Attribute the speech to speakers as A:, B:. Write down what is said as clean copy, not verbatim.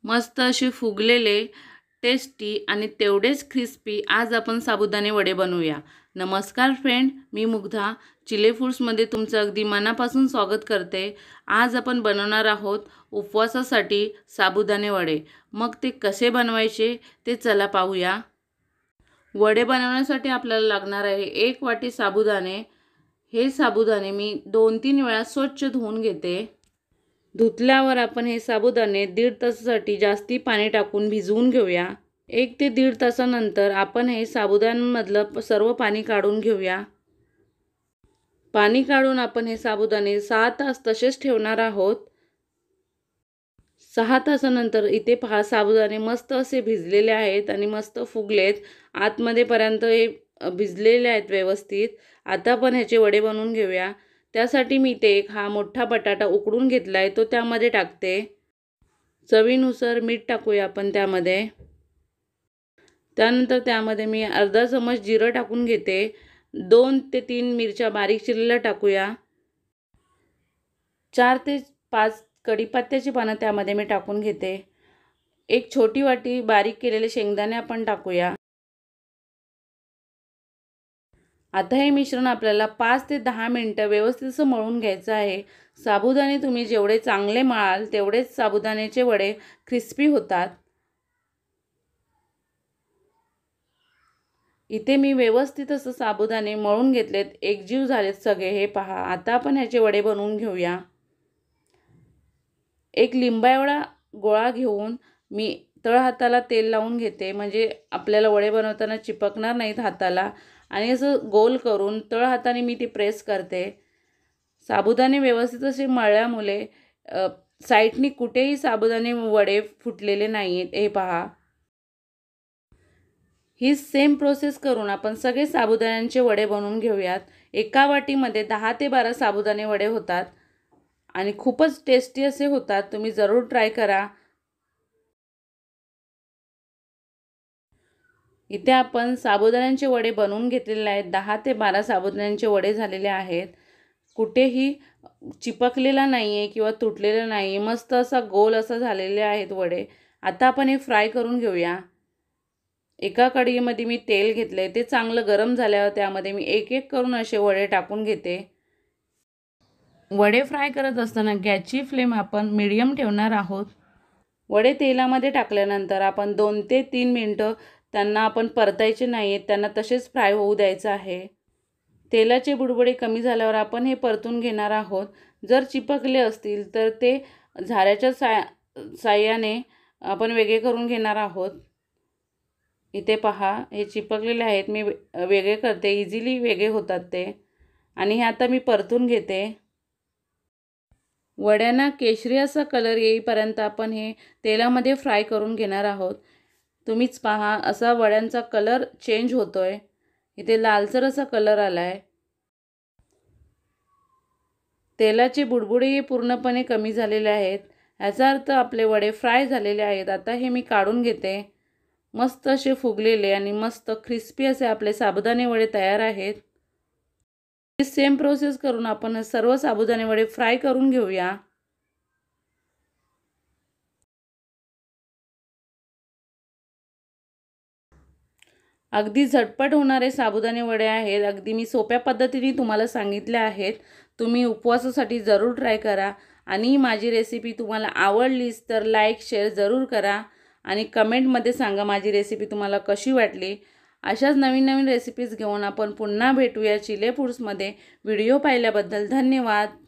A: मस्त असे फुगलेले, टेस्टी आणि तेवढेच क्रिस्पी आज आपण साबुदाणे वडे बनवूया। नमस्कार फ्रेंड, मी मुग्धा चिले फूड्समध्ये तुमचं अगदी मनापासून स्वागत करते। आज आपण बनवणार आहोत उपवासासाठी साबुदाणे वडे। मग ते कसे बनवायचे ते चला पाहूया। वडे बनवण्यासाठी आपल्याला लागणार आहे 1 वाटी साबुदाणे। हे साबुदाणे मी 2-3 वेळा स्वच्छ धुवून घेते। धुतल्यावर आपण हे साबुदाणे 1.5 तासासाठी जास्ती पाणी टाकून भिजवून घेऊया। 1 ते 1.5 तासानंतर आपण हे साबुदाण्यांमधलं सर्व पाणी काढून घेऊया। पाणी काढून आपण हे साबुदाणे 6 तास तसेच ठेवणार आहोत। 6 तासानंतर इथे पहा, साबुदाणे मस्त असे भिजलेले आहेत आणि मस्त फुगलेत। आतमध्ये पर्यंत हे भिजलेले आहेत व्यवस्थित। आता आपण ह्याचे वडे बनवून घेऊया। त्यासाठी मी इथे एक मोठा बटाटा उकडून घेतलाय, तो त्यामध्ये टाकते। चवीनुसार मीठ टाकूया आपण त्यामध्ये। त्यानंतर त्यामध्ये मी अर्धा चमच जिरं टाकून घेते। 2 ते 3 मिरच्या बारीक चिरलेल्या टाकूया। 4 ते 5 कढीपत्त्याची पानं त्यामध्ये मी टाकून घेते। एक छोटी वाटी बारीक केलेले शेंगदाणे आपण टाकूया। आता हे मिश्रण आपल्याला 5 ते 10 मिनिटं व्यवस्थित असं मळून घ्यायचं आहे। साबुदाणे तुम्ही जेवढे चांगले मळाल तेवढेच साबुदाण्याचे वडे क्रिस्पी होतात। इथे मी व्यवस्थित असं साबुदाणे मळून घेतलेत, एकजीव झालेत सगळे। हे पहा, आता आपण ह्याचे वडे बनवून घेऊया। एक लिंबा एवढा गोळा घेऊन मी तळहाताला तेल लावून घेते, म्हणजे आपल्याला वडे बनवताना चिपकणार नाहीत हाताला। आणि असं गोल करून तळहाताने मी ती प्रेस करते। साबुदाणे व्यवस्थित असे मळल्यामुळे साईडनी कुठेही साबुदाणे वडे फुटलेले नाहीत। हे पहा, ही सेम प्रोसेस करून आपण सगळे साबुदाण्यांचे वडे बनवून घेऊयात। एका वाटीमध्ये 10 ते 12 साबुदाणे वडे होतात आणि खूपच टेस्टी असे होतात। तुम्ही जरूर ट्राय करा। इथे आपण साबुदाण्यांचे वडे बनवून घेतलेले आहेत। 10 ते 12 साबुदाण्यांचे वडे झालेले आहेत। कुठेही चिपकलेला नाही आहे किंवा तुटलेला नाही, मस्त असा गोल असा झालेले आहेत वडे। आता आपण हे फ्राय करून घेऊया। एका कढईमध्ये मी तेल घेतले, ते चांगलं गरम झाल्यावर त्यामध्ये मी एक एक करून असे वडे टाकून घेते। वडे फ्राय करत असताना गॅसची फ्लेम आपण मीडियम ठेवणार आहोत। वडे तेलामध्ये टाकल्यानंतर आपण 2 ते 3 मिनिटं त्यांना आपण परतायचे नाहीत, त्यांना तसेच फ्राय होऊ द्यायचं आहे। तेलाचे बुडबुडे कमी झाल्यावर आपण हे परतून घेणार आहोत। जर चिपकले असतील तर ते झाऱ्याच्या साहाय्याने आपण वेगळे करून घेणार आहोत। इथे पहा, हे चिपकलेले आहेत, मी वेगळे करते, इझिली वेगळे होतात ते। आणि हे आता मी परतून घेते। वड्यांना केशरी असा कलर येईपर्यंत आपण हे तेलामध्ये फ्राय करून घेणार आहोत। तुम्हीच पहा, असा वड्यांचा कलर चेंज होतोय। इथे लालसर असा कलर आलाय। तेलाचे बुडबुडे पूर्णपणे कमी झालेले आहेत, याचा अर्थ आपले वडे फ्राय झालेले आहेत। आता हे मी काढून घेते। मस्त असे फुगलेले आणि मस्त क्रिस्पी असे आपले साबुदाणे वडे तयार आहेत। सेम प्रोसेस करून आपण सर्व साबुदाणे वडे फ्राय करून घेऊया। अगदी झटपट होणारे साबुदाणे वडे आहेत। अगदी मी सोप्या पद्धतीने तुम्हाला सांगितले आहेत। तुम्ही उपवासासाठी जरूर ट्राय करा। आणि माझी रेसिपी तुम्हाला आवडलीच तर लाईक शेअर जरूर करा आणि कमेंटमध्ये सांगा माझी रेसिपी तुम्हाला कशी वाटली। अशाच नवीन नवीन रेसिपीज घेऊन आपण पुन्हा भेटूया चिले फूड्समध्ये। व्हिडिओ पाहिल्याबद्दल धन्यवाद।